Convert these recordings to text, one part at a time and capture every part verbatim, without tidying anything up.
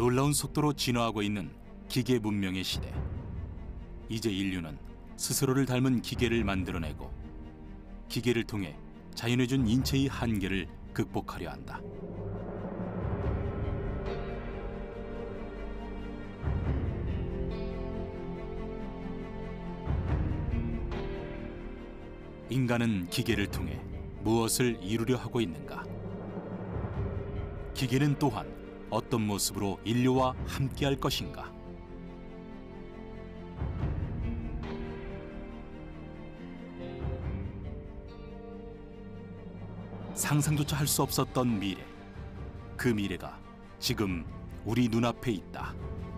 놀라운 속도로 진화하고 있는 기계 문명의 시대. 이제 인류는 스스로를 닮은 기계를 만들어내고 기계를 통해 자연이 준 인체의 한계를 극복하려 한다. 인간은 기계를 통해 무엇을 이루려 하고 있는가? 기계는 또한 어떤 모습으로 인류와 함께할 것인가? 상상조차 할 수 없었던 미래. 그 미래가 지금 우리 눈앞에 있다.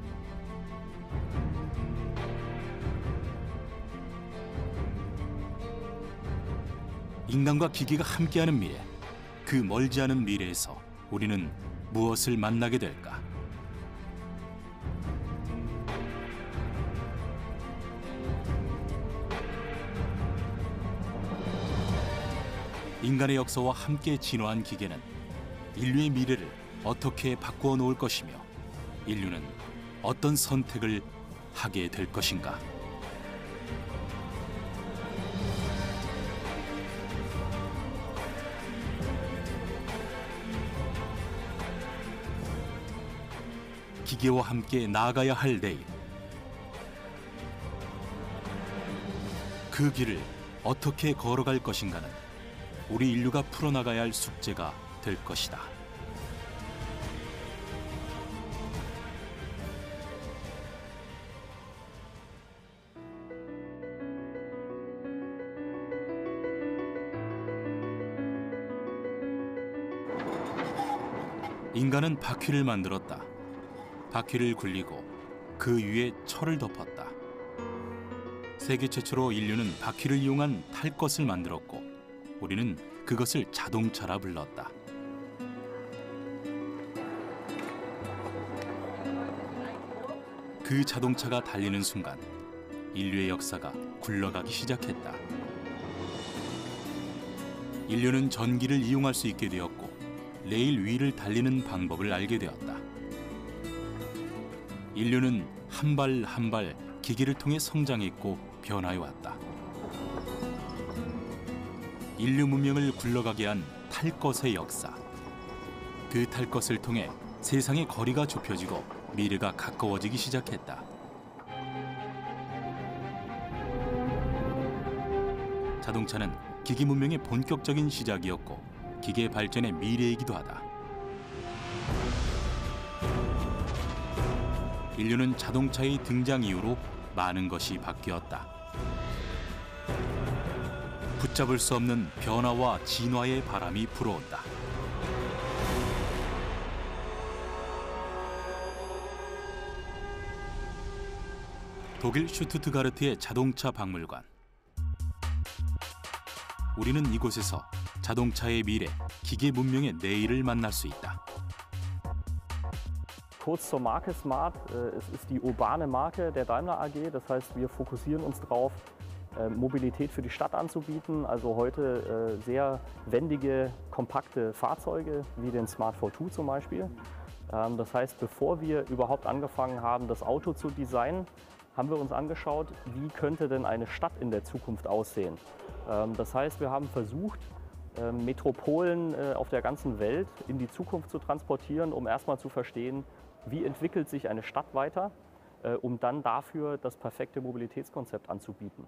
인간과 기계가 함께하는 미래. 그 멀지 않은 미래에서 우리는 무엇을 만나게 될까? 인간의 역사와 함께 진화한 기계는 인류의 미래를 어떻게 바꾸어 놓을 것이며 인류는 어떤 선택을 하게 될 것인가? 기계와 함께 나아가야 할 내일. 그 길을 어떻게 걸어갈 것인가는 우리 인류가 풀어나가야 할 숙제가 될 것이다. 인간은 바퀴를 만들었다. 바퀴를 굴리고 그 위에 철을 덮었다. 세계 최초로 인류는 바퀴를 이용한 탈 것을 만들었고 우리는 그것을 자동차라 불렀다. 그 자동차가 달리는 순간 인류의 역사가 굴러가기 시작했다. 인류는 전기를 이용할 수 있게 되었고 레일 위를 달리는 방법을 알게 되었다. 인류는 한 발 한 발 기계를 통해 성장했고 변화해 왔다. 인류 문명을 굴러가게 한 탈 것의 역사. 그 탈 것을 통해 세상의 거리가 좁혀지고 미래가 가까워지기 시작했다. 자동차는 기기 문명의 본격적인 시작이었고 기계 발전의 미래이기도 하다. 인류는 자동차의 등장 이후로 많은 것이 바뀌었다. 붙잡을 수 없는 변화와 진화의 바람이 불어온다. 독일 슈투트가르트의 자동차 박물관. 우리는 이곳에서 자동차의 미래, 기계 문명의 내일을 만날 수 있다. Kurz zur Marke Smart, es ist die urbane Marke der Daimler A G, das heißt, wir fokussieren uns darauf, Mobilität für die Stadt anzubieten, also heute sehr wendige, kompakte Fahrzeuge, wie den Smart V zwei zum Beispiel. Das heißt, bevor wir überhaupt angefangen haben, das Auto zu designen, haben wir uns angeschaut, wie könnte denn eine Stadt in der Zukunft aussehen. Das heißt, wir haben versucht, Metropolen auf der ganzen Welt in die Zukunft zu transportieren, um erstmal zu verstehen, wie entwickelt sich eine Stadt weiter, um dann dafür das perfekte Mobilitätskonzept anzubieten.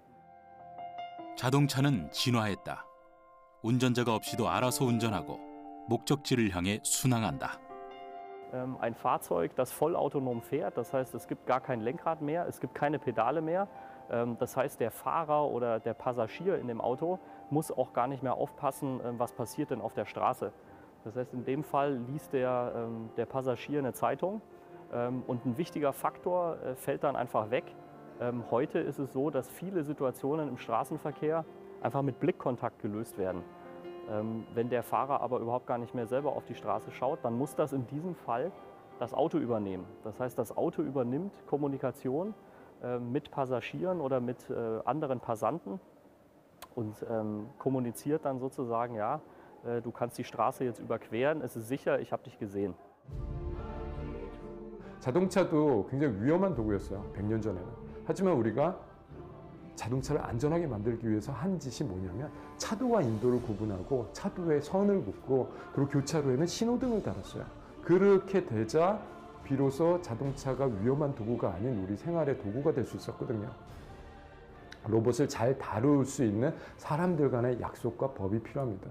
자동차는 진화했다. 운전자가 없이도 알아서 운전하고 목적지를 향해 순항한다. Ein Fahrzeug, das vollautonom fährt, das heißt, es gibt gar kein Lenkrad mehr, es gibt keine Pedale mehr. Das heißt, der Fahrer oder der Passagier in dem Auto muss auch gar nicht mehr aufpassen, was passiert denn auf der Straße. Das heißt, in dem Fall liest der, der Passagier eine Zeitung und ein wichtiger Faktor fällt dann einfach weg. Heute ist es so, dass viele Situationen im Straßenverkehr einfach mit Blickkontakt gelöst werden. Wenn der Fahrer aber überhaupt gar nicht mehr selber auf die Straße schaut, dann muss das in diesem Fall das Auto übernehmen. Das heißt, das Auto übernimmt Kommunikation mit Passagieren oder mit anderen Passanten und kommuniziert dann sozusagen, ja, du kannst die Straße jetzt überqueren, es ist sicher, ich habe dich gesehen. 자동차도 굉장히 위험한 도구였어요. 백 년 전에는. 하지만 우리가 자동차를 안전하게 만들기 위해서 한 짓이 뭐냐면 차도와 인도를 구분하고 차도에 선을 긋고 그리고 교차로에는 신호등을 달았어요. 그렇게 되자 비로소 자동차가 위험한 도구가 아닌 우리 생활의 도구가 될 수 있었거든요. 로봇을 잘 다룰 수 있는 사람들 간의 약속과 법이 필요합니다.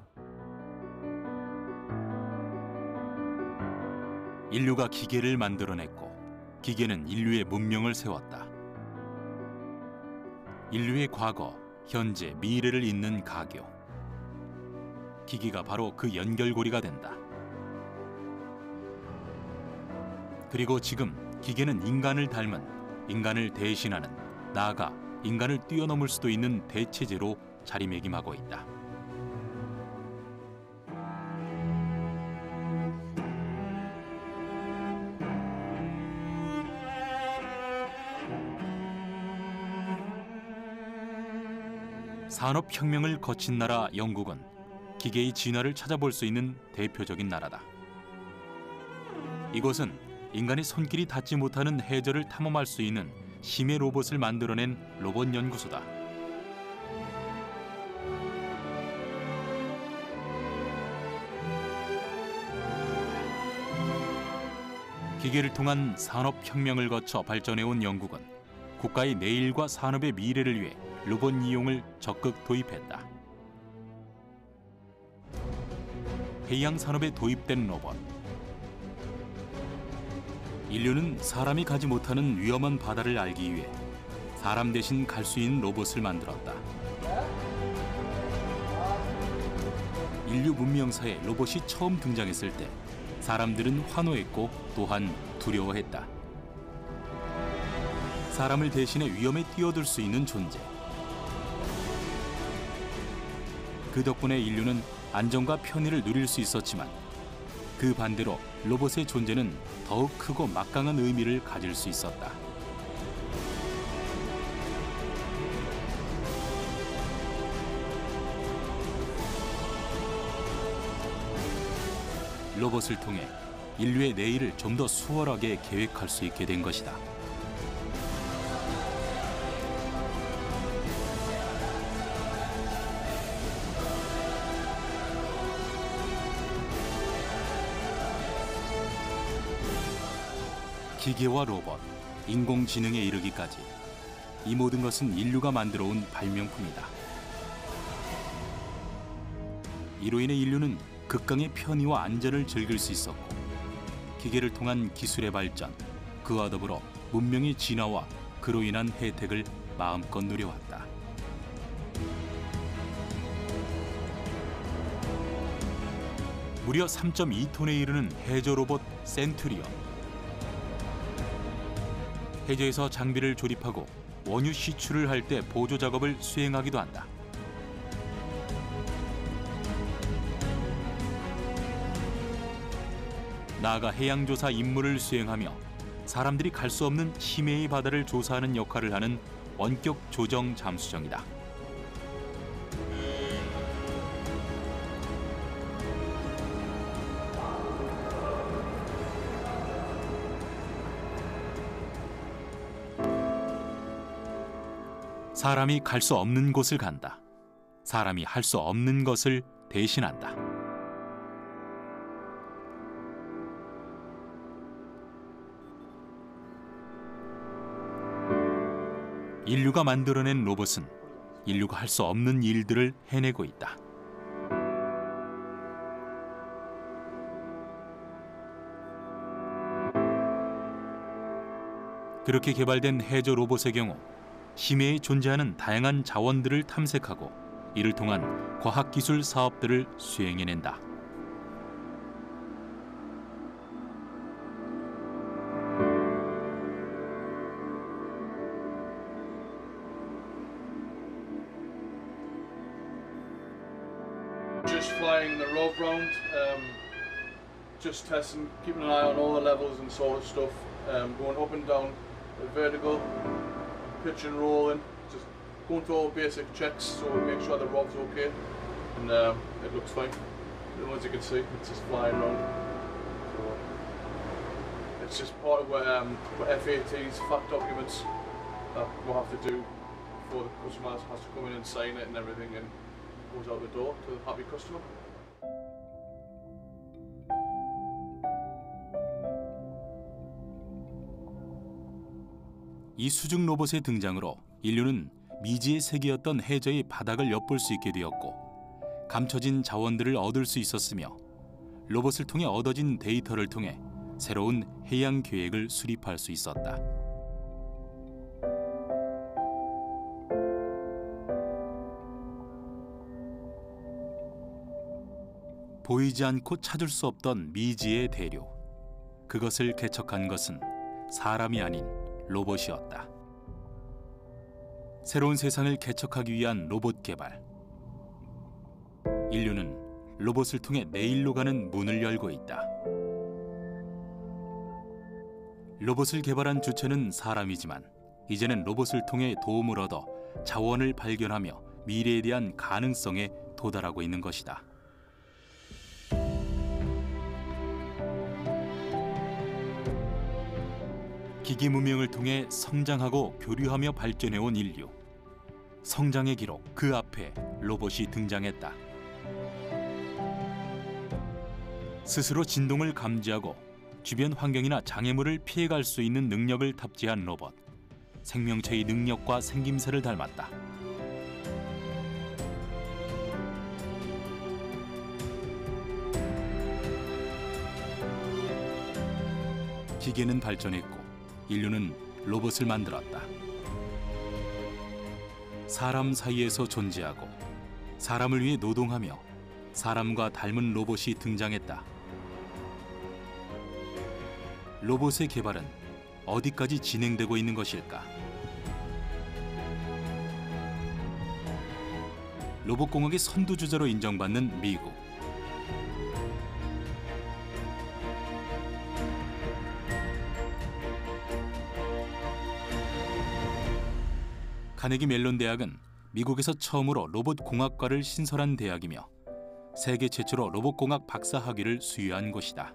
인류가 기계를 만들어냈고 기계는 인류의 문명을 세웠다. 인류의 과거, 현재, 미래를 잇는 가교. 기기가 바로 그 연결고리가 된다. 그리고 지금 기계는 인간을 닮은, 인간을 대신하는, 나아가 인간을 뛰어넘을 수도 있는 대체제로 자리매김하고 있다. 산업혁명을 거친 나라 영국은 기계의 진화를 찾아볼 수 있는 대표적인 나라다. 이곳은 인간의 손길이 닿지 못하는 해저를 탐험할 수 있는 심해 로봇을 만들어낸 로봇 연구소다. 기계를 통한 산업혁명을 거쳐 발전해온 영국은 국가의 내일과 산업의 미래를 위해 로봇 이용을 적극 도입했다. 해양 산업에 도입된 로봇. 인류는 사람이 가지 못하는 위험한 바다를 알기 위해 사람 대신 갈 수 있는 로봇을 만들었다. 인류 문명사에 로봇이 처음 등장했을 때 사람들은 환호했고 또한 두려워했다. 사람을 대신해 위험에 뛰어들 수 있는 존재. 그 덕분에 인류는 안정과 편의를 누릴 수 있었지만 그 반대로 로봇의 존재는 더욱 크고 막강한 의미를 가질 수 있었다. 로봇을 통해 인류의 내일을 좀 더 수월하게 계획할 수 있게 된 것이다. 기계와 로봇, 인공지능에 이르기까지 이 모든 것은 인류가 만들어온 발명품이다. 이로 인해 인류는 극강의 편의와 안전을 즐길 수 있었고 기계를 통한 기술의 발전, 그와 더불어 문명의 진화와 그로 인한 혜택을 마음껏 누려왔다. 무려 삼 점 이 톤에 이르는 해저 로봇 센투리온. 해저에서 장비를 조립하고 원유 시출을 할 때 보조 작업을 수행하기도 한다. 나아가 해양조사 임무를 수행하며 사람들이 갈 수 없는 심해의 바다를 조사하는 역할을 하는 원격 조정 잠수정이다. 사람이 갈 수 없는 곳을 간다. 사람이 할 수 없는 것을 대신한다. 인류가 만들어낸 로봇은 인류가 할 수 없는 일들을 해내고 있다. 그렇게 개발된 해저 로봇의 경우 심해에 존재하는 다양한 자원들을 탐색하고 이를 통한 과학기술 사업들을 수행해낸다. Just flying the rope round, um, just testing, keeping an eye on all the levels and sort of stuff, um, going up and down, vertical, pitch and rolling, just going through all basic checks so we make sure the rob's okay, and um, it looks fine. As you can see, it's just flying around. So it's just part of what, um, what F A T's fact documents that we'll have to do before the customer has, has to come in and sign it and everything, and goes out the door to the happy customer. 이 수중 로봇의 등장으로 인류는 미지의 세계였던 해저의 바닥을 엿볼 수 있게 되었고 감춰진 자원들을 얻을 수 있었으며 로봇을 통해 얻어진 데이터를 통해 새로운 해양 계획을 수립할 수 있었다. 보이지 않고 찾을 수 없던 미지의 대류. 그것을 개척한 것은 사람이 아닌 로봇이었다. 새로운 세상을 개척하기 위한 로봇 개발. 인류는 로봇을 통해 내일로 가는 문을 열고 있다. 로봇을 개발한 주체는 사람이지만 이제는 로봇을 통해 도움을 얻어 자원을 발견하며 미래에 대한 가능성에 도달하고 있는 것이다. 기기 문명을 통해 성장하고 교류하며 발전해온 인류. 성장의 기록 그 앞에 로봇이 등장했다. 스스로 진동을 감지하고 주변 환경이나 장애물을 피해갈 수 있는 능력을 탑재한 로봇. 생명체의 능력과 생김새를 닮았다. 기계는 발전했고 인류는 로봇을 만들었다. 사람 사이에서 존재하고 사람을 위해 노동하며 사람과 닮은 로봇이 등장했다. 로봇의 개발은 어디까지 진행되고 있는 것일까? 로봇공학의 선두주자로 인정받는 미국. 카네기 멜론 대학은 미국에서 처음으로 로봇공학과를 신설한 대학이며 세계 최초로 로봇공학 박사 학위를 수여한 곳이다.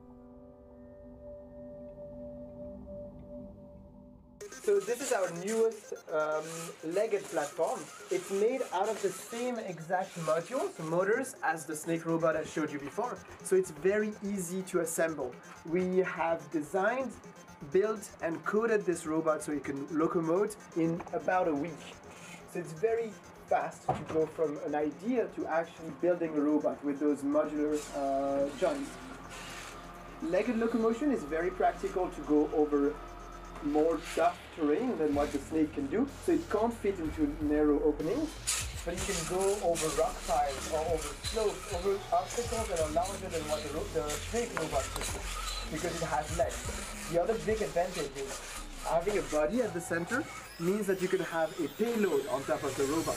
So this is our newest um, legged platform. It's made out of the same exact modules, motors, as the Snake robot I showed you before. So it's very easy to assemble. We have designed, built and coded this robot so it can locomote in about a week. So it's very fast to go from an idea to actually building a robot with those modular uh, joints. Legged locomotion is very practical to go over more tough terrain than what the Snake can do. So it can't fit into narrow openings, but it can go over rock piles or over slopes, over obstacles that are larger than what the, the Snake robot can do, because it has legs. The other big advantage is having a body at the center means that you can have a payload on top of the robot.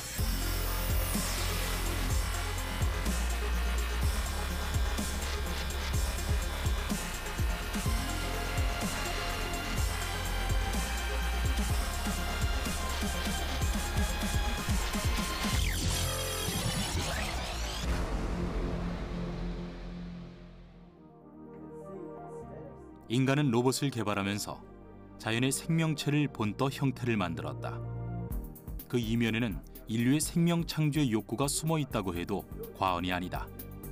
인간은 로봇을 개발하면서 자연의 생명체를 본떠 형태를 만들었다. 그 이면에는 인류의 생명 창조의 욕구가 숨어 있다고 해도 과언이 아니다.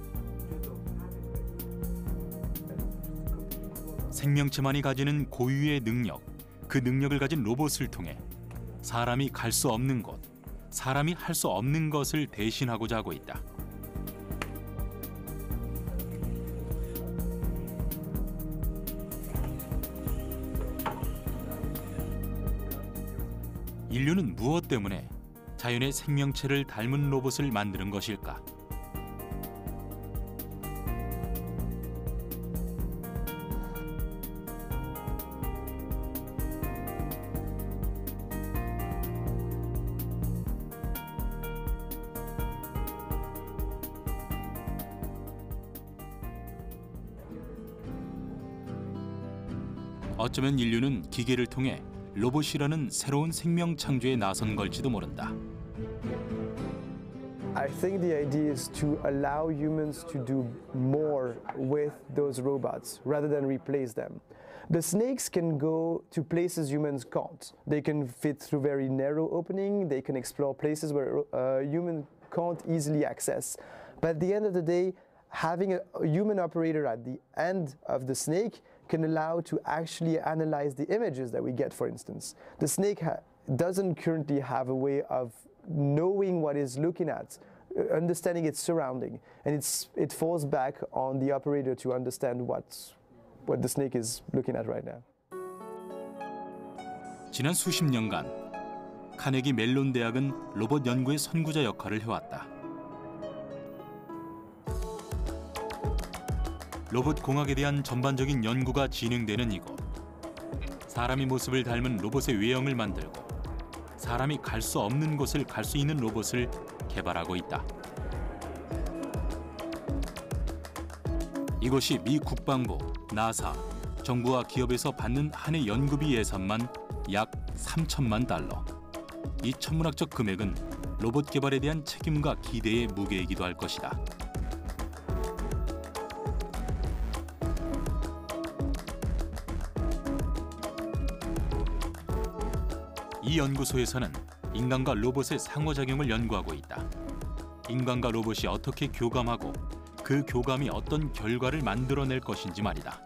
생명체만이 가지는 고유의 능력, 그 능력을 가진 로봇을 통해 사람이 갈 수 없는 곳, 사람이 할 수 없는 것을 대신하고자 하고 있다. 인류는 무엇 때문에 자연의 생명체를 닮은 로봇을 만드는 것일까? 어쩌면 인류는 기계를 통해 로봇이라는 새로운 생명 창조에 나선 걸지도 모른다. I think the idea is to allow humans to do more with those robots rather than replace them. The snakes can go to places humans can't. They can fit through very narrow opening. They can explore places where uh, humans can't easily access. But at the end of the day, having a, a human operator at the end of the snake can allow to actually analyze the images that we get, for instance. The snake ha doesn't currently have a way of knowing what it's looking at, understanding its surrounding, and it's, it falls back on the operator to understand what's, what the snake is looking at right now. 지난 수십 년간 카네기 멜론 대학은 로봇 연구의 선구자 역할을 해왔다. 로봇 공학에 대한 전반적인 연구가 진행되는 이곳. 사람의 모습을 닮은 로봇의 외형을 만들고 사람이 갈 수 없는 곳을 갈 수 있는 로봇을 개발하고 있다. 이곳이 미 국방부, 나사, 정부와 기업에서 받는 한 해 연구비 예산만 약 삼천만 달러. 이 천문학적 금액은 로봇 개발에 대한 책임과 기대의 무게이기도 할 것이다. 이 연구소에서는 인간과 로봇의 상호작용을 연구하고 있다. 인간과 로봇이 어떻게 교감하고 그 교감이 어떤 결과를 만들어낼 것인지 말이다.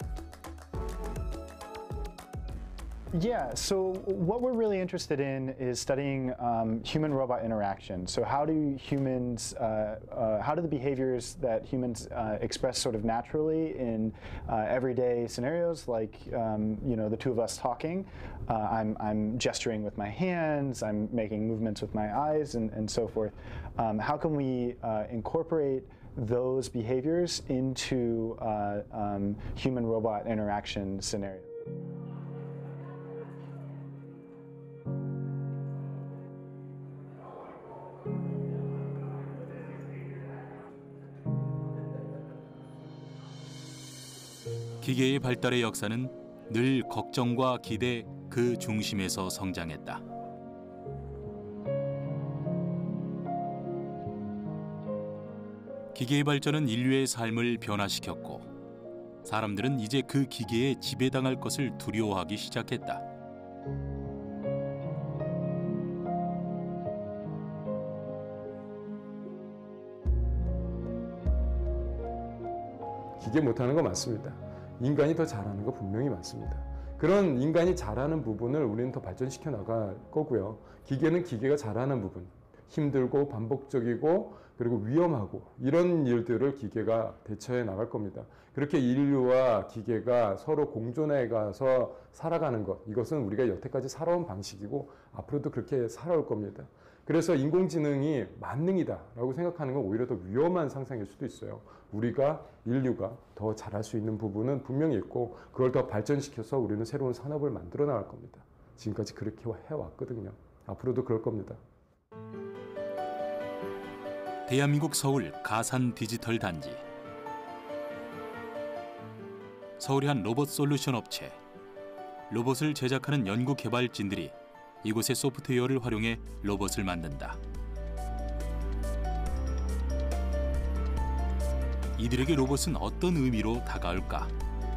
Yeah, so what we're really interested in is studying um, human-robot interaction. So how do humans, uh, uh, how do the behaviors that humans uh, express sort of naturally in uh, everyday scenarios, like um, you know, the two of us talking, uh, I'm, I'm gesturing with my hands, I'm making movements with my eyes, and, and so forth. Um, how can we uh, incorporate those behaviors into uh, um, human-robot interaction scenarios? 기계의 발달의 역사는 늘 걱정과 기대 그 중심에서 성장했다. 기계의 발전은 인류의 삶을 변화시켰고 사람들은 이제 그 기계에 지배당할 것을 두려워하기 시작했다. 기계 못하는 거 맞습니다. 인간이 더 잘하는 거 분명히 맞습니다. 그런 인간이 잘하는 부분을 우리는 더 발전시켜 나갈 거고요. 기계는 기계가 잘하는 부분, 힘들고 반복적이고 그리고 위험하고 이런 일들을 기계가 대처해 나갈 겁니다. 그렇게 인류와 기계가 서로 공존해 가서 살아가는 것, 이것은 우리가 여태까지 살아온 방식이고 앞으로도 그렇게 살아올 겁니다. 그래서 인공지능이 만능이다라고 생각하는 건 오히려 더 위험한 상상일 수도 있어요. 우리가 인류가 더 잘할 수 있는 부분은 분명히 있고 그걸 더 발전시켜서 우리는 새로운 산업을 만들어 나갈 겁니다. 지금까지 그렇게 해왔거든요. 앞으로도 그럴 겁니다. 대한민국 서울 가산 디지털 단지. 서울의 한 로봇 솔루션 업체. 로봇을 제작하는 연구 개발진들이 이곳의 소프트웨어를 활용해 로봇을 만든다. 이들에게 로봇은 어떤 의미로 다가올까?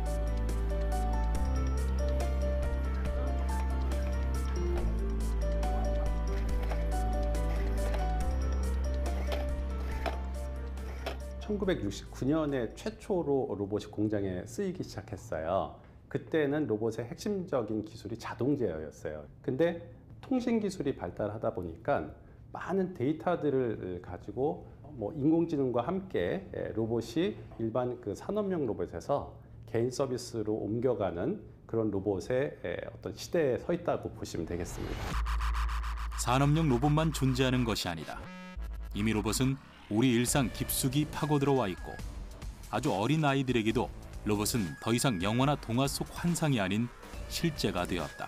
천구백육십구 년에 최초로 로봇이 공장에 쓰이기 시작했어요. 그때는 로봇의 핵심적인 기술이 자동 제어였어요. 근데 통신 기술이 발달하다 보니까 많은 데이터들을 가지고 뭐 인공지능과 함께 로봇이 일반 그 산업용 로봇에서 개인 서비스로 옮겨가는 그런 로봇의 어떤 시대에 서 있다고 보시면 되겠습니다. 산업용 로봇만 존재하는 것이 아니다. 이미 로봇은 우리 일상 깊숙이 파고들어와 있고 아주 어린 아이들에게도 로봇은 더 이상 영화나 동화 속 환상이 아닌 실제가 되었다.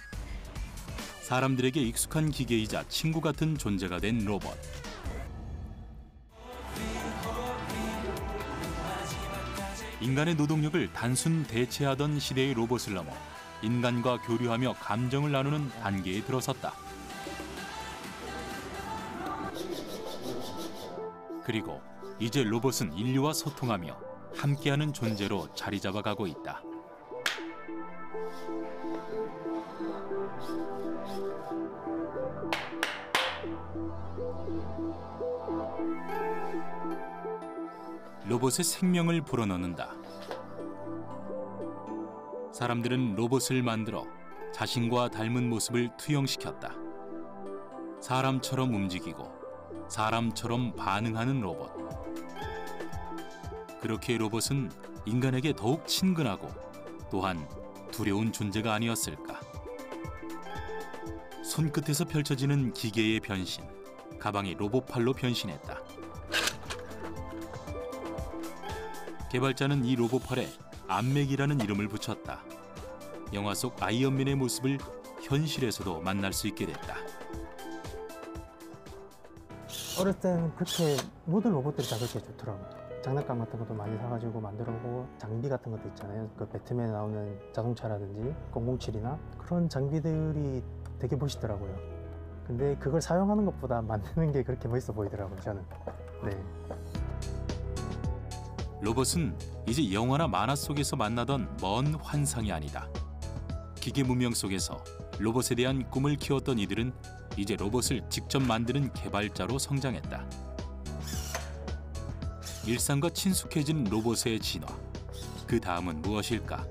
사람들에게 익숙한 기계이자 친구 같은 존재가 된 로봇. 인간의 노동력을 단순 대체하던 시대의 로봇을 넘어 인간과 교류하며 감정을 나누는 단계에 들어섰다. 그리고 이제 로봇은 인류와 소통하며 함께하는 존재로 자리 잡아가고 있다. 로봇의 생명을 불어넣는다. 사람들은 로봇을 만들어 자신과 닮은 모습을 투영시켰다. 사람처럼 움직이고 사람처럼 반응하는 로봇. 그렇게 로봇은 인간에게 더욱 친근하고 또한 두려운 존재가 아니었을까. 손끝에서 펼쳐지는 기계의 변신, 가방이 로봇팔로 변신했다. 개발자는 이 로봇팔에 암맥이라는 이름을 붙였다. 영화 속 아이언맨의 모습을 현실에서도 만날 수 있게 됐다. 어렸을 때는 그렇게 모든 로봇들이 다 그렇게 좋더라고요. 장난감 같은 것도 많이 사가지고 만들어보고 장비 같은 것도 있잖아요. 그 배트맨에 나오는 자동차라든지 공공칠이나 그런 장비들이 되게 멋있더라고요. 근데 그걸 사용하는 것보다 만드는 게 그렇게 멋있어 보이더라고요, 저는. 네. 로봇은 이제 영화나 만화 속에서 만나던 먼 환상이 아니다. 기계 문명 속에서 로봇에 대한 꿈을 키웠던 이들은 이제 로봇을 직접 만드는 개발자로 성장했다. 일상과 친숙해진 로봇의 진화. 그 다음은 무엇일까?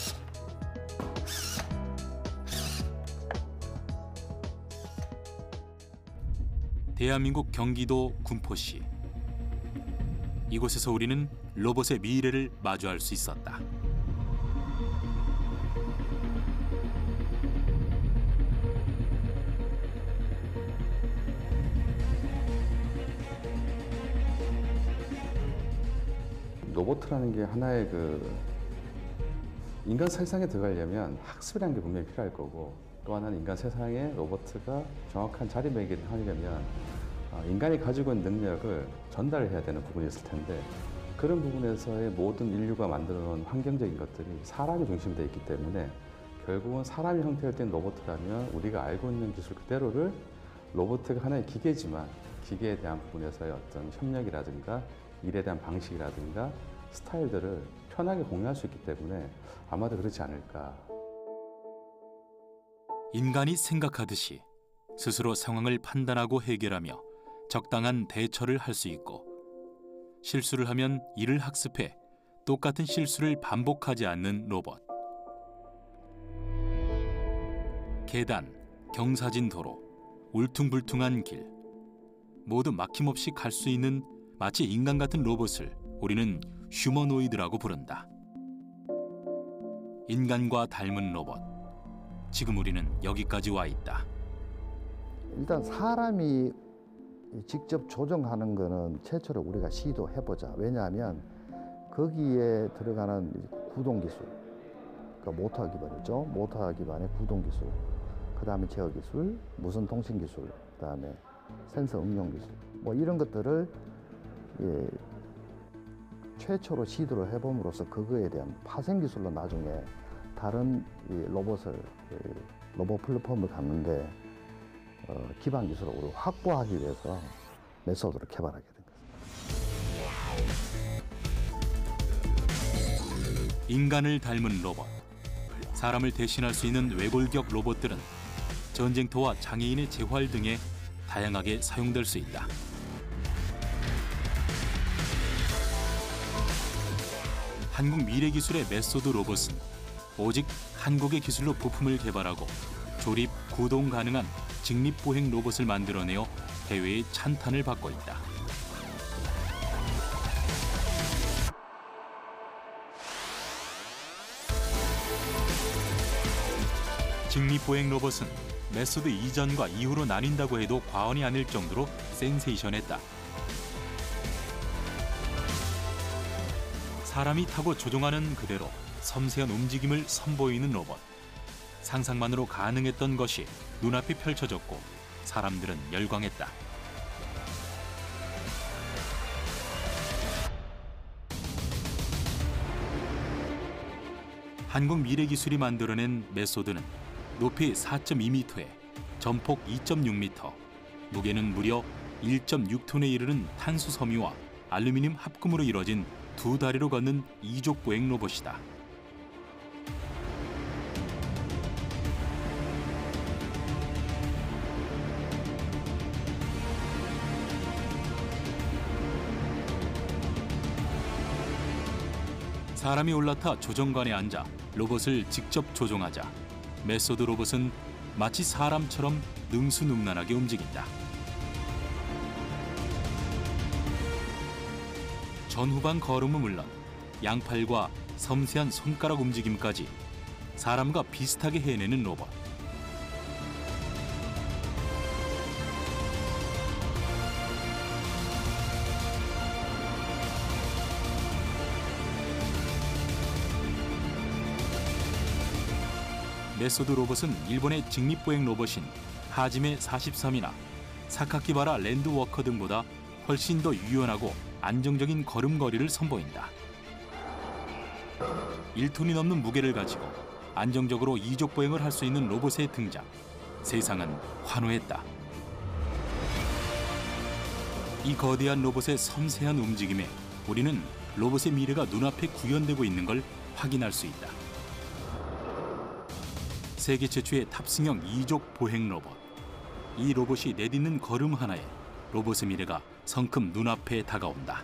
대한민국 경기도 군포시. 이곳에서 우리는 로봇의 미래를 마주할 수 있었다. 로봇이라는 게 하나의 그 인간 세상에 들어가려면 학습이라는 게 분명히 필요할 거고, 또 하나는 인간 세상에 로봇가 정확한 자리매김을 하려면 인간이 가지고 있는 능력을 전달해야 되는 부분이 있을 텐데, 그런 부분에서의 모든 인류가 만들어 놓은 환경적인 것들이 사람이 중심이 되어 있기 때문에 결국은 사람이 형태를 띈 로봇이라면 우리가 알고 있는 기술 그대로를 로봇가 하나의 기계지만 기계에 대한 부분에서의 어떤 협력이라든가 일에 대한 방식이라든가 스타일들을 편하게 공유할 수 있기 때문에 아마도 그렇지 않을까. 인간이 생각하듯이 스스로 상황을 판단하고 해결하며 적당한 대처를 할 수 있고, 실수를 하면 이를 학습해 똑같은 실수를 반복하지 않는 로봇. 계단, 경사진 도로, 울퉁불퉁한 길, 모두 막힘없이 갈 수 있는 마치 인간 같은 로봇을 우리는 휴머노이드라고 부른다. 인간과 닮은 로봇. 지금 우리는 여기까지 와 있다. 일단 사람이 직접 조정하는 거는 최초로 우리가 시도해보자. 왜냐하면 거기에 들어가는 구동 기술, 그러니까 모터 기반이죠. 모터 기반의 구동 기술, 그 다음에 제어 기술, 무선 통신 기술, 그 다음에 센서 응용 기술, 뭐 이런 것들을 예, 최초로 시도를 해봄으로써 그거에 대한 파생 기술로 나중에 다른 이 로봇을 이 로봇 플랫폼을 갖는데 어, 기반 기술을 우리 확보하기 위해서 메소드를 개발하게 된 것입니다. 인간을 닮은 로봇. 사람을 대신할 수 있는 외골격 로봇들은 전쟁터와 장애인의 재활 등에 다양하게 사용될 수 있다. 한국 미래기술의 메소드 로봇은 오직 한국의 기술로 부품을 개발하고 조립, 구동 가능한 직립보행 로봇을 만들어내어 해외의 찬탄을 받고 있다. 직립보행 로봇은 메소드 이전과 이후로 나뉜다고 해도 과언이 아닐 정도로 센세이션했다. 사람이 타고 조종하는 그대로 섬세한 움직임을 선보이는 로봇. 상상만으로 가능했던 것이 눈앞에 펼쳐졌고 사람들은 열광했다. 한국 미래기술이 만들어낸 메소드는 높이 사 점 이 미터에 전폭 이 점 육 미터, 무게는 무려 일 점 육 톤에 이르는 탄수 섬유와 알루미늄 합금으로 이뤄진 두 다리로 걷는 이족 보행 로봇이다. 사람이 올라타 조정관에 앉아 로봇을 직접 조종하자 메소드 로봇은 마치 사람처럼 능수능란하게 움직인다. 전후방 걸음은 물론 양팔과 섬세한 손가락 움직임까지 사람과 비슷하게 해내는 로봇. 메소드 로봇은 일본의 직립보행 로봇인 하지메 사십삼이나 사카키바라 랜드워커 등보다 훨씬 더 유연하고 안정적인 걸음걸이를 선보인다. 일 톤이 넘는 무게를 가지고 안정적으로 이족 보행을 할 수 있는 로봇의 등장. 세상은 환호했다. 이 거대한 로봇의 섬세한 움직임에 우리는 로봇의 미래가 눈앞에 구현되고 있는 걸 확인할 수 있다. 세계 최초의 탑승형 이족 보행 로봇. 이 로봇이 내딛는 걸음 하나에 로봇의 미래가 성큼 눈앞에 다가온다.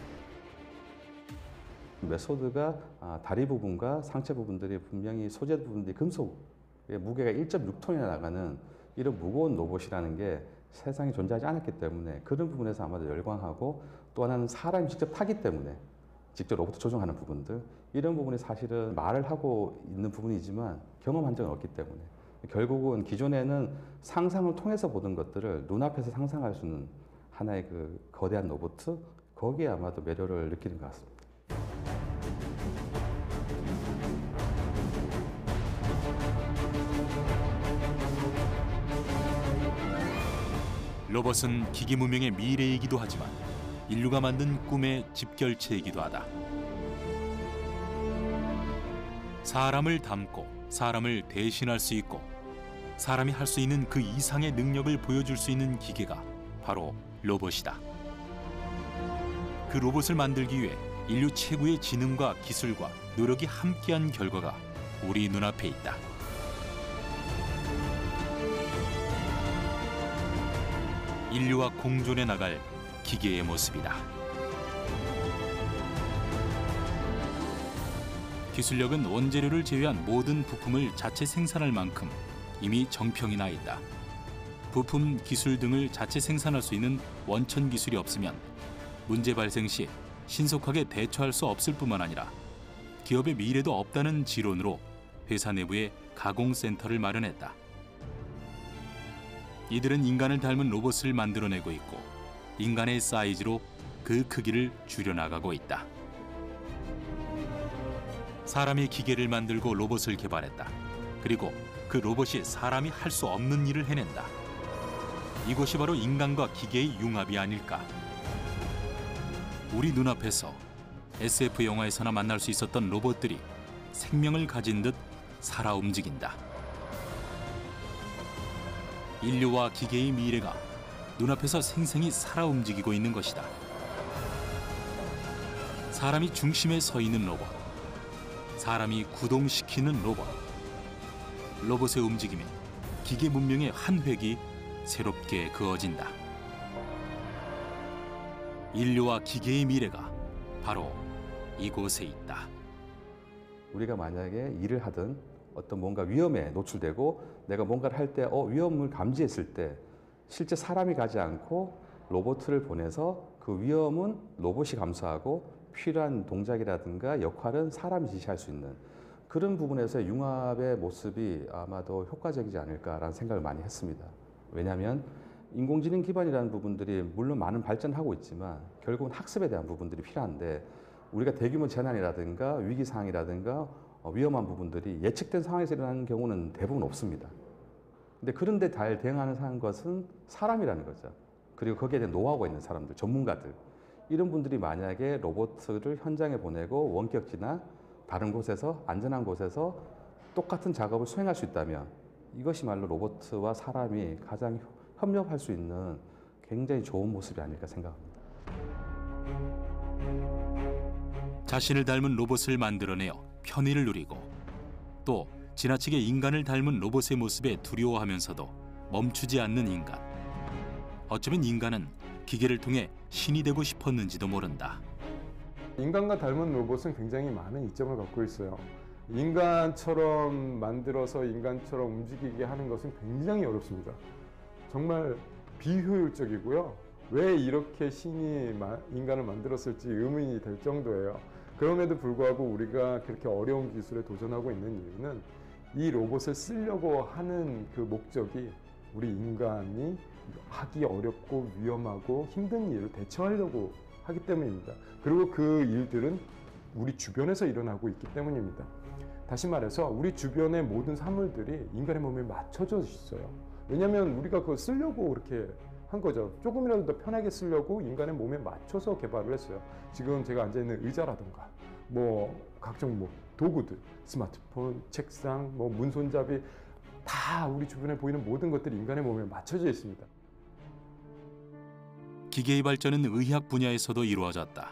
메소드가 다리 부분과 상체 부분들이 분명히 소재 부분들이 금속, 무게가 일 점 육 톤이나 나가는 이런 무거운 로봇이라는 게 세상에 존재하지 않았기 때문에 그런 부분에서 아마도 열광하고, 또 하나는 사람이 직접 타기 때문에 직접 로봇 조종하는 부분들, 이런 부분이 사실은 말을 하고 있는 부분이지만 경험한 적은 없기 때문에 결국은 기존에는 상상을 통해서 보던 것들을 눈앞에서 상상할 수 있는 하나의 그 거대한 로봇, 거기에 아마도 매료를 느끼는 것 같습니다. 로봇은 기기 문명의 미래이기도 하지만 인류가 만든 꿈의 집결체이기도 하다. 사람을 닮고 사람을 대신할 수 있고 사람이 할 수 있는 그 이상의 능력을 보여줄 수 있는 기계가 바로 로봇이다. 그 로봇을 만들기 위해 인류 최고의 지능과 기술과 노력이 함께한 결과가 우리 눈앞에 있다. 인류와 공존해 나갈 기계의 모습이다. 기술력은 원재료를 제외한 모든 부품을 자체 생산할 만큼 이미 정평이 나 있다. 부품, 기술 등을 자체 생산할 수 있는 원천 기술이 없으면 문제 발생 시 신속하게 대처할 수 없을 뿐만 아니라 기업의 미래도 없다는 지론으로 회사 내부에 가공센터를 마련했다. 이들은 인간을 닮은 로봇을 만들어내고 있고 인간의 사이즈로 그 크기를 줄여나가고 있다. 사람이 기계를 만들고 로봇을 개발했다. 그리고 그 로봇이 사람이 할 수 없는 일을 해낸다. 이것이 바로 인간과 기계의 융합이 아닐까. 우리 눈앞에서 에스에프 영화에서나 만날 수 있었던 로봇들이 생명을 가진 듯 살아 움직인다. 인류와 기계의 미래가 눈앞에서 생생히 살아 움직이고 있는 것이다. 사람이 중심에 서 있는 로봇, 사람이 구동시키는 로봇. 로봇의 움직임에 기계 문명의 한 획이 새롭게 그어진다. 인류와 기계의 미래가 바로 이곳에 있다. 우리가 만약에 일을 하든 어떤 뭔가 위험에 노출되고 내가 뭔가를 할 때 어, 위험을 감지했을 때 실제 사람이 가지 않고 로봇을 보내서 그 위험은 로봇이 감수하고 필요한 동작이라든가 역할은 사람이 지시할 수 있는 그런 부분에서 융합의 모습이 아마도 효과적이지 않을까라는 생각을 많이 했습니다. 왜냐하면 인공지능 기반이라는 부분들이 물론 많은 발전하고 있지만 결국은 학습에 대한 부분들이 필요한데 우리가 대규모 재난이라든가 위기 상황이라든가 위험한 부분들이 예측된 상황에서 일어나는 경우는 대부분 없습니다. 근데 그런데 잘 대응하는 것은 사람이라는 거죠. 그리고 거기에 대한 노하우가 있는 사람들, 전문가들. 이런 분들이 만약에 로봇을 현장에 보내고 원격지나 다른 곳에서 안전한 곳에서 똑같은 작업을 수행할 수 있다면 이것이 말로 로봇과 사람이 가장 협력할 수 있는 굉장히 좋은 모습이 아닐까 생각합니다. 자신을 닮은 로봇을 만들어내어 편의를 누리고 또 지나치게 인간을 닮은 로봇의 모습에 두려워하면서도 멈추지 않는 인간. 어쩌면 인간은 기계를 통해 신이 되고 싶었는지도 모른다. 인간과 닮은 로봇은 굉장히 많은 이점을 갖고 있어요. 인간처럼 만들어서 인간처럼 움직이게 하는 것은 굉장히 어렵습니다. 정말 비효율적이고요. 왜 이렇게 신이 인간을 만들었을지 의문이 될 정도예요. 그럼에도 불구하고 우리가 그렇게 어려운 기술에 도전하고 있는 이유는 이 로봇을 쓰려고 하는 그 목적이 우리 인간이 하기 어렵고 위험하고 힘든 일을 대처하려고 하기 때문입니다. 그리고 그 일들은 우리 주변에서 일어나고 있기 때문입니다. 다시 말해서 우리 주변의 모든 사물들이 인간의 몸에 맞춰져 있어요. 왜냐하면 우리가 그걸 쓰려고 그렇게 한 거죠. 조금이라도 더 편하게 쓰려고 인간의 몸에 맞춰서 개발을 했어요. 지금 제가 앉아있는 의자라든가 뭐 각종 뭐 도구들, 스마트폰, 책상, 뭐 문손잡이 다 우리 주변에 보이는 모든 것들이 인간의 몸에 맞춰져 있습니다. 기계의 발전은 의학 분야에서도 이루어졌다.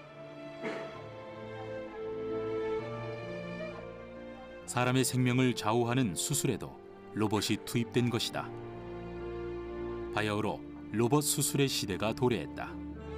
사람의 생명을 좌우하는 수술에도 로봇이 투입된 것이다. 바야흐로 로봇 수술의 시대가 도래했다.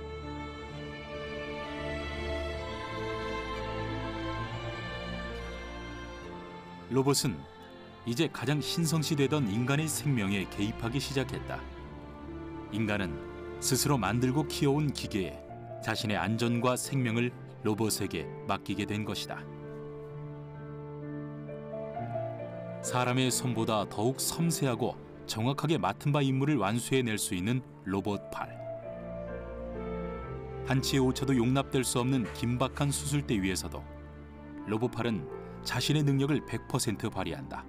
로봇은 이제 가장 신성시되던 인간의 생명에 개입하기 시작했다. 인간은 스스로 만들고 키워온 기계에 자신의 안전과 생명을 로봇에게 맡기게 된 것이다. 사람의 손보다 더욱 섬세하고 정확하게 맡은 바 임무를 완수해낼 수 있는 로봇 팔. 한치의 오차도 용납될 수 없는 긴박한 수술대 위에서도 로봇 팔은 자신의 능력을 백 퍼센트 발휘한다.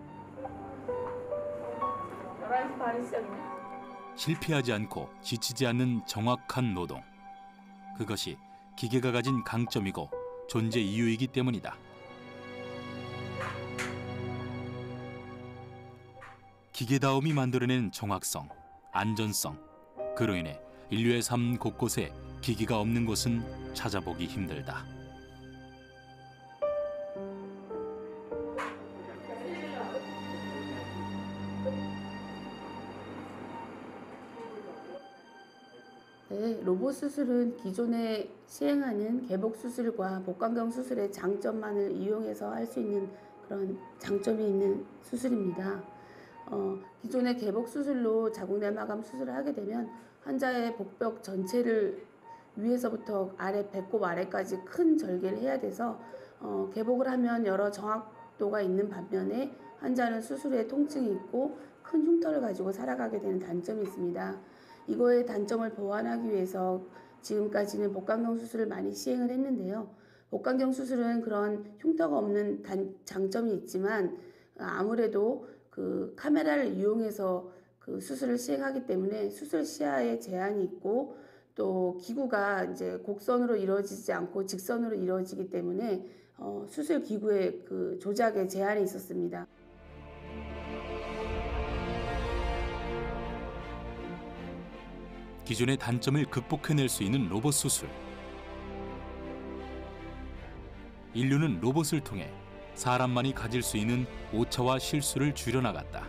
실패하지 않고 지치지 않는 정확한 노동. 그것이 기계가 가진 강점이고 존재 이유이기 때문이다. 기계다움이 만들어낸 정확성, 안전성. 그로 인해 인류의 삶 곳곳에 기기가 없는 곳은 찾아보기 힘들다. 네, 로봇 수술은 기존에 시행하는 개복 수술과 복강경 수술의 장점만을 이용해서 할 수 있는 그런 장점이 있는 수술입니다. 어, 기존의 개복 수술로 자궁내 마감 수술을 하게 되면 환자의 복벽 전체를 위에서부터 아래 배꼽 아래까지 큰 절개를 해야 돼서 어, 개복을 하면 여러 정확도가 있는 반면에 환자는 수술에 통증이 있고 큰 흉터를 가지고 살아가게 되는 단점이 있습니다. 이거의 단점을 보완하기 위해서 지금까지는 복강경 수술을 많이 시행을 했는데요. 복강경 수술은 그런 흉터가 없는 단, 장점이 있지만 아무래도 그 카메라를 이용해서 그 수술을 시행하기 때문에 수술 시야에 제한이 있고 또 기구가 이제 곡선으로 이루어지지 않고 직선으로 이루어지기 때문에 어, 수술 기구의 그 조작에 제한이 있었습니다. 기존의 단점을 극복해낼 수 있는 로봇 수술. 인류는 로봇을 통해 사람만이 가질 수 있는 오차와 실수를 줄여나갔다.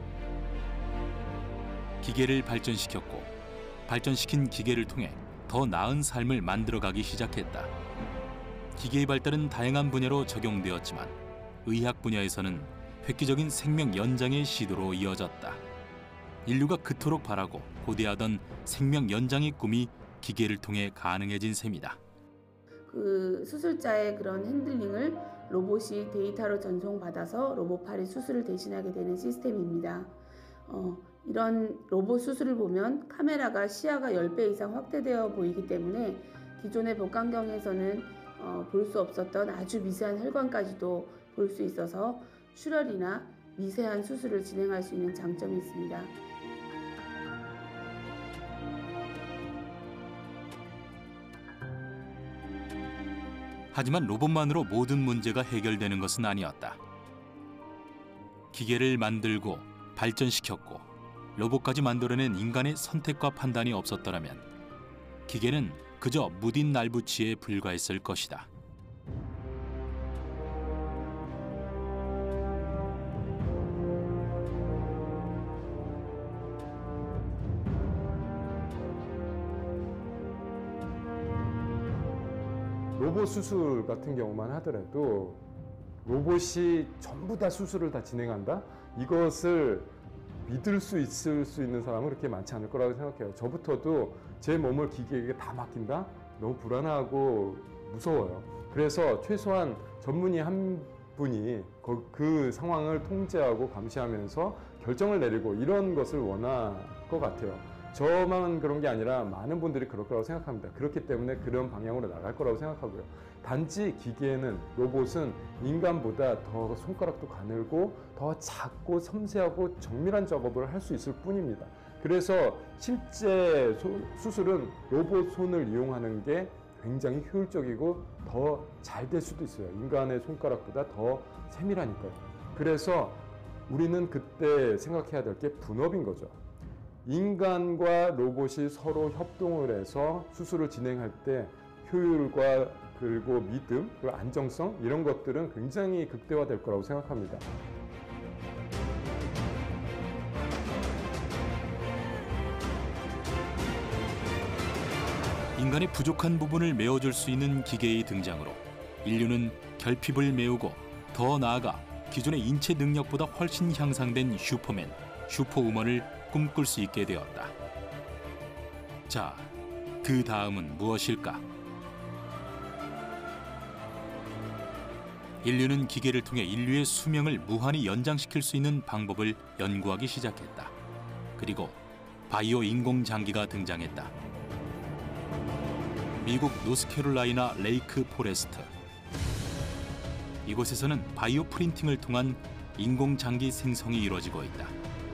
기계를 발전시켰고 발전시킨 기계를 통해 더 나은 삶을 만들어가기 시작했다. 기계의 발달은 다양한 분야로 적용되었지만 의학 분야에서는 획기적인 생명 연장의 시도로 이어졌다. 인류가 그토록 바라고 고대하던 생명 연장의 꿈이 기계를 통해 가능해진 셈이다. 그 수술자의 그런 핸들링을 로봇이 데이터로 전송받아서 로봇팔이 수술을 대신하게 되는 시스템입니다. 어, 이런 로봇 수술을 보면 카메라가 시야가 십 배 이상 확대되어 보이기 때문에 기존의 복강경에서는 어, 볼 수 없었던 아주 미세한 혈관까지도 볼 수 있어서 출혈이나 미세한 수술을 진행할 수 있는 장점이 있습니다. 하지만 로봇만으로 모든 문제가 해결되는 것은 아니었다. 기계를 만들고 발전시켰고 로봇까지 만들어낸 인간의 선택과 판단이 없었더라면 기계는 그저 무딘 날붙이에 불과했을 것이다. 로봇 수술 같은 경우만 하더라도 로봇이 전부 다 수술을 다 진행한다? 이것을 믿을 수 있을 수 있는 사람은 그렇게 많지 않을 거라고 생각해요. 저부터도 제 몸을 기계에게 다 맡긴다? 너무 불안하고 무서워요. 그래서 최소한 전문의 한 분이 그 상황을 통제하고 감시하면서 결정을 내리고 이런 것을 원할 것 같아요. 저만 그런 게 아니라 많은 분들이 그럴 거라고 생각합니다. 그렇기 때문에 그런 방향으로 나갈 거라고 생각하고요. 단지 기계는, 로봇은 인간보다 더 손가락도 가늘고 더 작고 섬세하고 정밀한 작업을 할 수 있을 뿐입니다. 그래서 실제 소, 수술은 로봇 손을 이용하는 게 굉장히 효율적이고 더 잘 될 수도 있어요. 인간의 손가락보다 더 세밀하니까요. 그래서 우리는 그때 생각해야 될 게 분업인 거죠. 인간과 로봇이 서로 협동을 해서 수술을 진행할 때 효율과 그리고 믿음, 그리고 안정성 이런 것들은 굉장히 극대화될 거라고 생각합니다. 인간의 부족한 부분을 메워줄 수 있는 기계의 등장으로 인류는 결핍을 메우고 더 나아가 기존의 인체 능력보다 훨씬 향상된 슈퍼맨, 슈퍼우먼을 꿈꿀 수 있게 되었다. 자, 그 다음은 무엇일까? 인류는 기계를 통해 인류의 수명을 무한히 연장시킬 수 있는 방법을 연구하기 시작했다. 그리고 바이오 인공장기가 등장했다. 미국 노스캐롤라이나 레이크 포레스트. 이곳에서는 바이오 프린팅을 통한 인공장기 생성이 이루어지고 있다.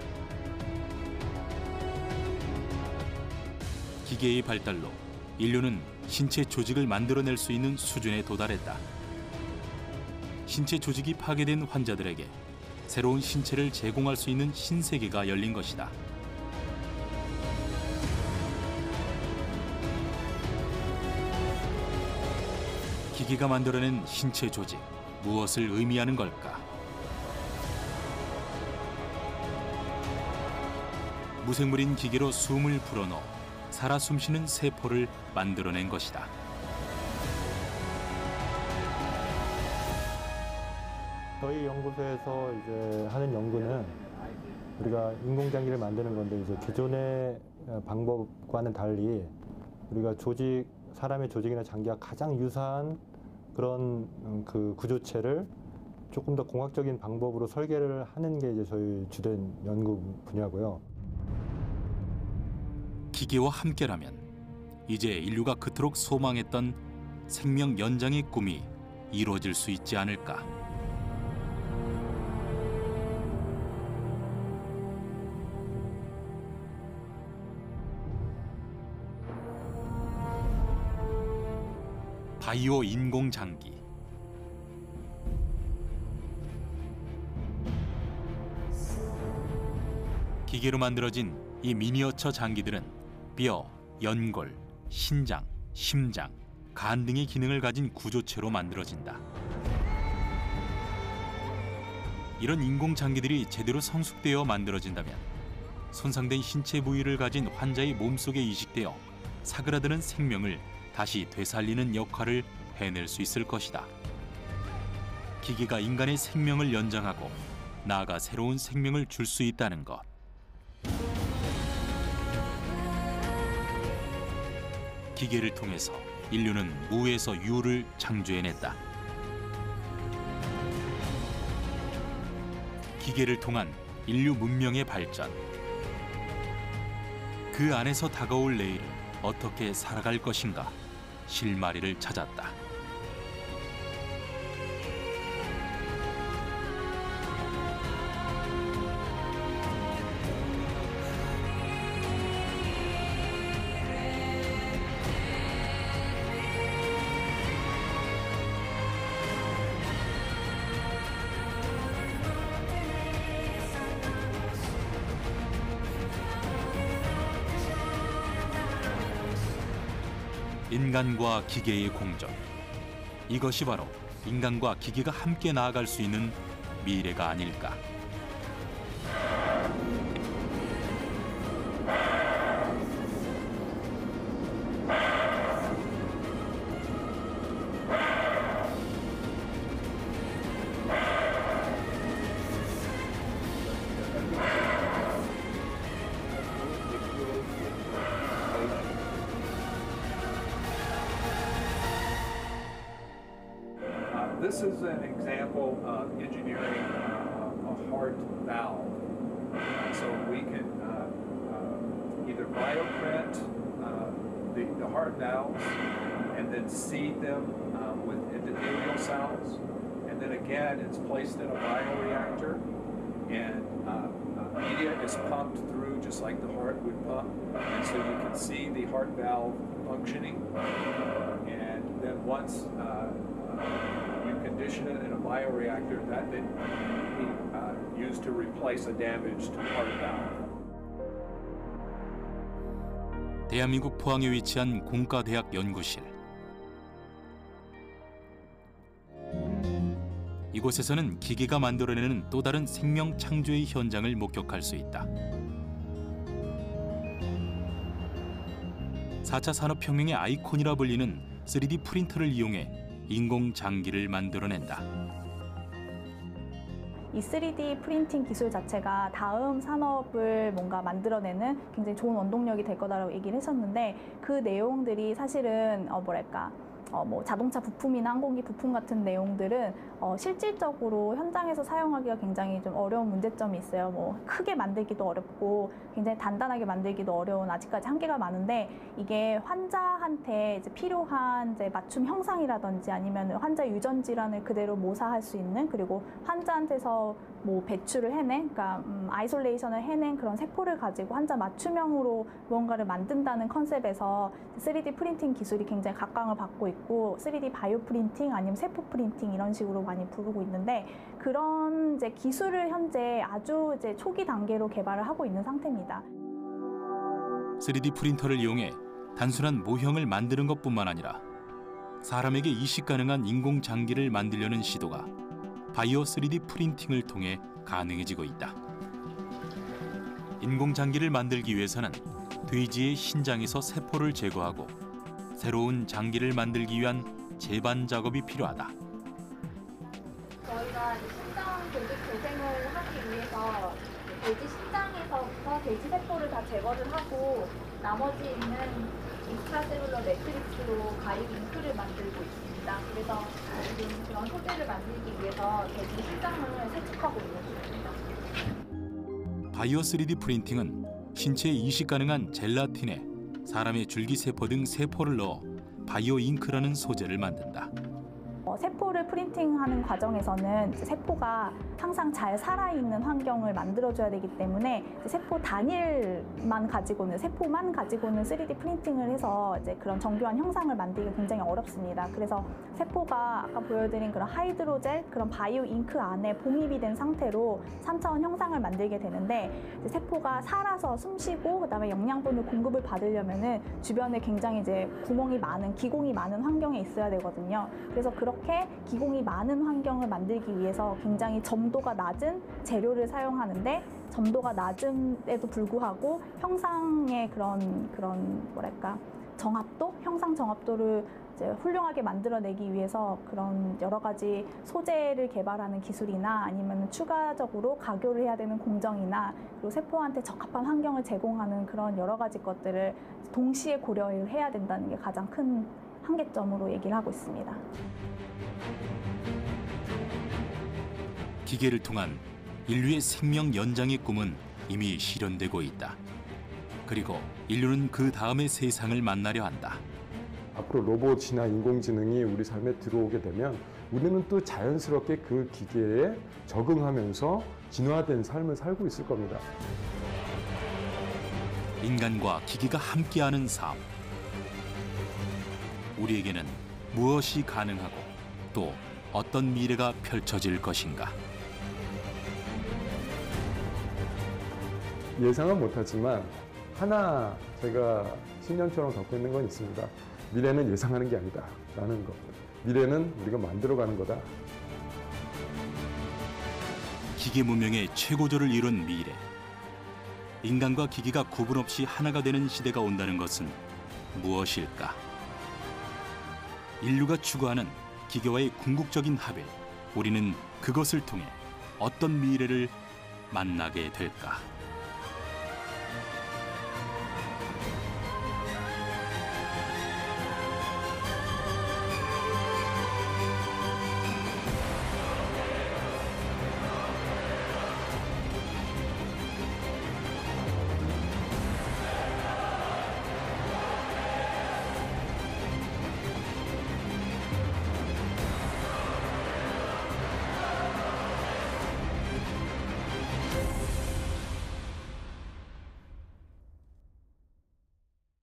기계의 발달로 인류는 신체 조직을 만들어낼 수 있는 수준에 도달했다. 신체 조직이 파괴된 환자들에게 새로운 신체를 제공할 수 있는 신세계가 열린 것이다. 기계가 만들어낸 신체 조직, 무엇을 의미하는 걸까? 무생물인 기계로 숨을 불어넣어 살아 숨쉬는 세포를 만들어낸 것이다. 저희 연구소에서 이제 하는 연구는 우리가 인공장기를 만드는 건데 이제 기존의 방법과는 달리 우리가 조직, 사람의 조직이나 장기와 가장 유사한 그런 그 구조체를 조금 더 공학적인 방법으로 설계를 하는 게 이제 저희 주된 연구 분야고요. 기계와 함께라면 이제 인류가 그토록 소망했던 생명 연장의 꿈이 이루어질 수 있지 않을까. 바이오 인공장기. 기계로 만들어진 이 미니어처 장기들은 뼈, 연골, 신장, 심장, 간 등의 기능을 가진 구조체로 만들어진다. 이런 인공장기들이 제대로 성숙되어 만들어진다면 손상된 신체 부위를 가진 환자의 몸속에 이식되어 사그라드는 생명을 다시 되살리는 역할을 해낼 수 있을 것이다. 기계가 인간의 생명을 연장하고 나아가 새로운 생명을 줄 수 있다는 것. 기계를 통해서 인류는 무에서 유를 창조해냈다. 기계를 통한 인류 문명의 발전. 그 안에서 다가올 내일을 어떻게 살아갈 것인가 실마리를 찾았다. 인간과 기계의 공존. 이것이 바로 인간과 기계가 함께 나아갈 수 있는 미래가 아닐까. this is an example of engineering uh, a heart valve. Uh, so we can uh, uh, either bioprint uh, the, the heart valves and then seed them uh, with endothelial cells. And then again, it's placed in a bioreactor, and uh, uh, media is pumped through just like the heart would pump. And so you can see the heart valve functioning. And then once uh, uh, you condition it in a bioreactor, that then be uh, used to replace a damaged heart valve. 대한민국 포항에 위치한 공과대학 연구실. 이곳에서는 기계가 만들어내는 또 다른 생명 창조의 현장을 목격할 수 있다. 사 차 산업혁명의 아이콘이라 불리는 쓰리디 프린터를 이용해 인공장기를 만들어낸다. 이 쓰리디 프린팅 기술 자체가 다음 산업을 뭔가 만들어내는 굉장히 좋은 원동력이 될 거다라고 얘기를 했었는데, 그 내용들이 사실은 어 뭐랄까 어 뭐 자동차 부품이나 항공기 부품 같은 내용들은 어 실질적으로 현장에서 사용하기가 굉장히 좀 어려운 문제점이 있어요. 뭐 크게 만들기도 어렵고 굉장히 단단하게 만들기도 어려운 아직까지 한계가 많은데, 이게 환자한테 이제 필요한 이제 맞춤 형상이라든지 아니면 환자 유전 질환을 그대로 모사할 수 있는, 그리고 환자한테서 뭐 배출을 해낸, 그러니까 음, 아이솔레이션을 해낸 그런 세포를 가지고 환자 맞춤형으로 무언가를 만든다는 컨셉에서 쓰리디 프린팅 기술이 굉장히 각광을 받고 있고, 쓰리디 바이오 프린팅 아니면 세포 프린팅 이런 식으로 많이 부르고 있는데, 그런 이제 기술을 현재 아주 이제 초기 단계로 개발을 하고 있는 상태입니다. 쓰리디 프린터를 이용해 단순한 모형을 만드는 것뿐만 아니라 사람에게 이식 가능한 인공장기를 만들려는 시도가 바이오 쓰리디 프린팅을 통해 가능해지고 있다. 인공장기를 만들기 위해서는 돼지의 신장에서 세포를 제거하고 새로운 장기를 만들기 위한 재반 작업이 필요하다. 저희가 신장 조직 재생을 하기 위해서 돼지 신장에서부터 돼지 세포를 다 제거를 하고 나머지 있는 익스트라셀룰러 매트릭스로 가입 잉크를 만들고 있습니다. 그래서 지금 그런 소재를 만들기 위해서 돼지 신장을 세척하고 있는 중입니다. 바이오 쓰리디 프린팅은 신체에 이식 가능한 젤라틴에 사람의 줄기세포 등 세포를 넣어 바이오 잉크라는 소재를 만든다. 어, 세포를 프린팅하는 과정에서는 이제 세포가 항상 잘 살아있는 환경을 만들어줘야 되기 때문에 이제 세포 단일만 가지고는, 세포만 가지고는 쓰리디 프린팅을 해서 이제 그런 정교한 형상을 만들기가 굉장히 어렵습니다. 그래서 세포가 아까 보여드린 그런 하이드로젤, 그런 바이오 잉크 안에 봉입이 된 상태로 삼 차원 형상을 만들게 되는데, 이제 세포가 살아서 숨쉬고 그다음에 영양분을 공급을 받으려면은 주변에 굉장히 이제 구멍이 많은, 기공이 많은 환경에 있어야 되거든요. 그래서 그런 이렇게 기공이 많은 환경을 만들기 위해서 굉장히 점도가 낮은 재료를 사용하는데, 점도가 낮음에도 불구하고 형상의 그런 그런 뭐랄까 정합도, 형상 정합도를 이제 훌륭하게 만들어내기 위해서 그런 여러 가지 소재를 개발하는 기술이나 아니면 추가적으로 가교를 해야 되는 공정이나, 그리고 세포한테 적합한 환경을 제공하는 그런 여러 가지 것들을 동시에 고려를 해야 된다는 게 가장 큰 한계점으로 얘기를 하고 있습니다. 기계를 통한 인류의 생명 연장의 꿈은 이미 실현되고 있다. 그리고 인류는 그 다음의 세상을 만나려 한다. 앞으로 로봇이나 인공지능이 우리 삶에 들어오게 되면 우리는 또 자연스럽게 그 기계에 적응하면서 진화된 삶을 살고 있을 겁니다. 인간과 기계가 함께하는 삶. 우리에게는 무엇이 가능하고 또 어떤 미래가 펼쳐질 것인가. 예상은 못하지만 하나 제가 신년처럼 갖고 있는 건 있습니다. 미래는 예상하는 게 아니다 라는 것. 미래는 우리가 만들어가는 거다. 기계 문명의 최고조를 이룬 미래. 인간과 기계가 구분 없이 하나가 되는 시대가 온다는 것은 무엇일까? 인류가 추구하는 기계와의 궁극적인 합일. 우리는 그것을 통해 어떤 미래를 만나게 될까?